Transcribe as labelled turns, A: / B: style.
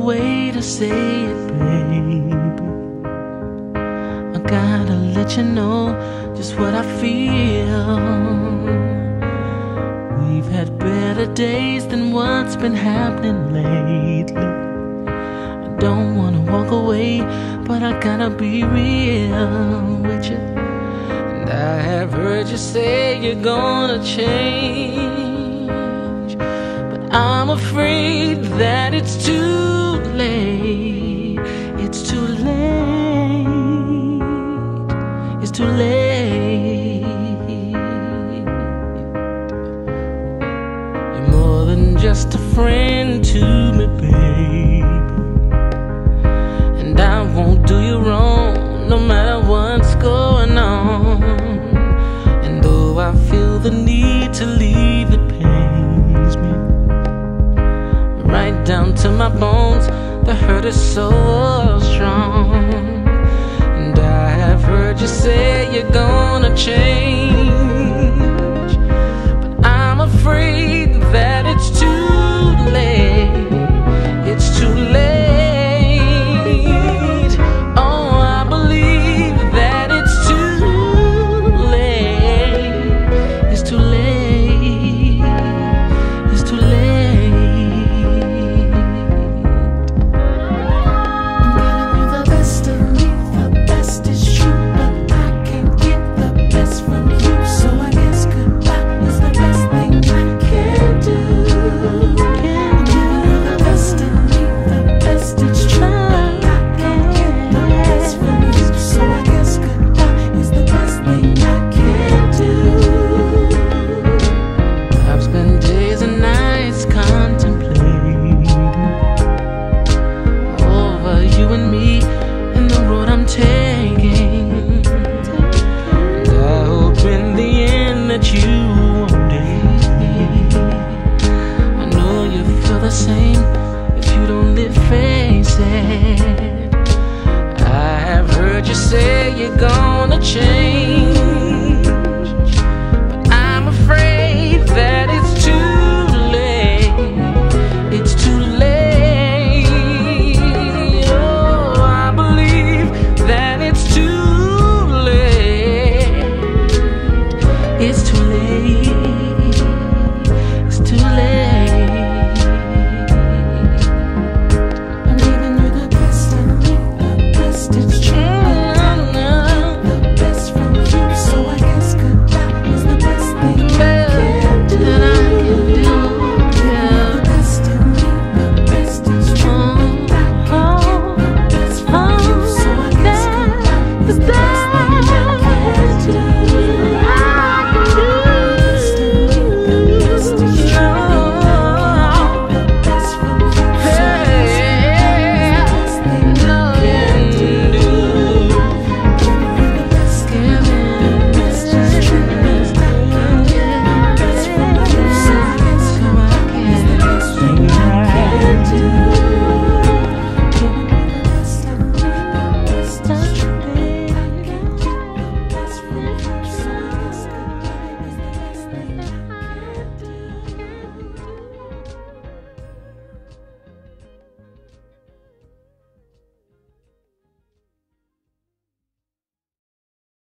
A: way to say it, baby. I gotta let you know just what I feel. We've had better days than what's been happening lately. I don't wanna walk away, but I gotta be real with you. And I have heard you say you're gonna change, but I'm afraid that it's too late. It's too late. It's too late. You're more than just a friend to me, babe. And I won't do you wrong, no matter what's going on. And though I feel the need to leave, it pains me right down to my bones. The hurt is so strong. And I have heard you say you're gonna change, but I'm afraid that it's too late. It's too late. Oh, I believe that it's too late. It's too late. It's too late. Same if you don't live, face it. I have heard you say you're gonna change.